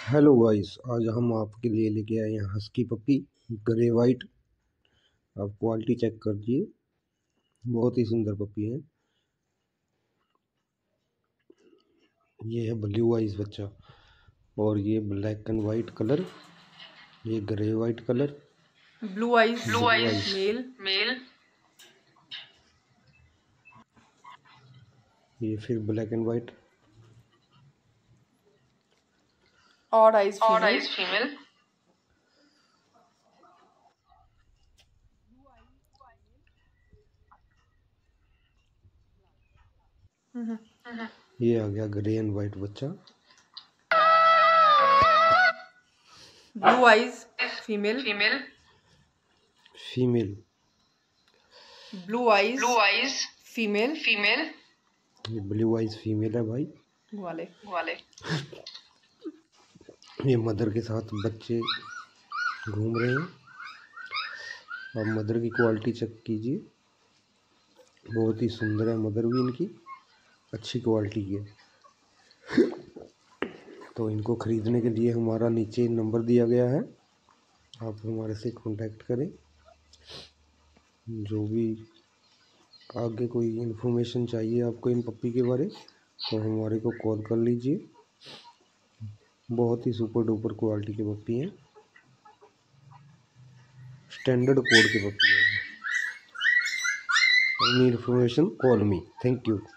Hello guys, आज हम आपके लिए लेके आए हैं हस्की पपी ग्रे वाइट। आप क्वालिटी चेक कर लीजिए, बहुत ही सुंदर पपी है। ये है ब्लू आइज बच्चा, और ये ब्लैक एंड वाइट कलर, ये grey white colour. Blue eyes male. ये फिर black and white. Odd eyes female. ये आ गया ग्रे एंड वाइट बच्चा। Blue eyes female. Female. Blue eyes female. ये ब्लू आइज फीमेल है भाई। वाले ये मदर के साथ बच्चे घूम रहे हैं। आप मदर की क्वालिटी चेक कीजिए, बहुत ही सुंदर है। मदर भी इनकी अच्छी क्वालिटी की है। तो इनको ख़रीदने के लिए हमारा नीचे नंबर दिया गया है, आप हमारे से कांटेक्ट करें। जो भी आगे कोई इन्फॉर्मेशन चाहिए आपको इन पप्पी के बारे, तो हमारे को कॉल कर लीजिए। बहुत ही सुपर डुपर क्वालिटी के पप्पी हैं, स्टैंडर्ड कोड के पप्पी हैं। Any information call me. Thank you.